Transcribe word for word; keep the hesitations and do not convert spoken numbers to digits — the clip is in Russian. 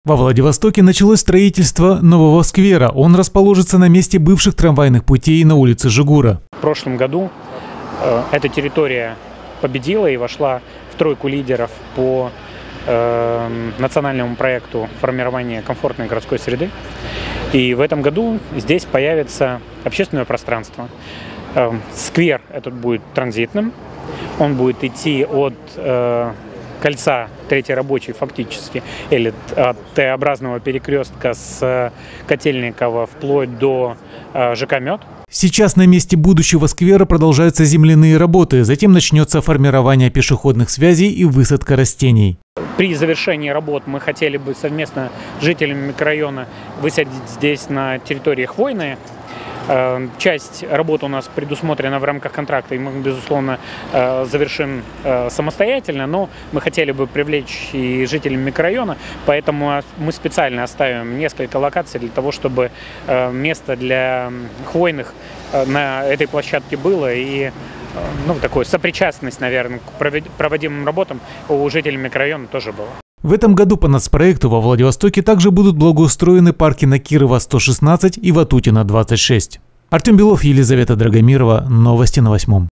Во Владивостоке началось строительство нового сквера. Он расположится на месте бывших трамвайных путей на улице Жигура. В прошлом году э, эта территория победила и вошла в тройку лидеров по э, национальному проекту формирования комфортной городской среды. И в этом году здесь появится общественное пространство. Э, сквер этот будет транзитным. Он будет идти от э, кольца Третьей рабочей фактически, или от Т-образного перекрестка с Котельникова вплоть до э, ЖК «Мед». Сейчас на месте будущего сквера продолжаются земляные работы, затем начнется формирование пешеходных связей и высадка растений. При завершении работ мы хотели бы совместно с жителями микрорайона высадить здесь на территории хвойные. Часть работ у нас предусмотрена в рамках контракта, и мы, безусловно, завершим самостоятельно, но мы хотели бы привлечь и жителей микрорайона, поэтому мы специально оставим несколько локаций для того, чтобы место для хвойных на этой площадке было, и ну, такую сопричастность, наверное, к проводимым работам у жителей микрорайона тоже было. В этом году по нацпроекту во Владивостоке также будут благоустроены парки на Кирова сто шестнадцать и Ватутина двадцать шесть. Артем Белов, Елизавета Драгомирова. Новости на восьмом.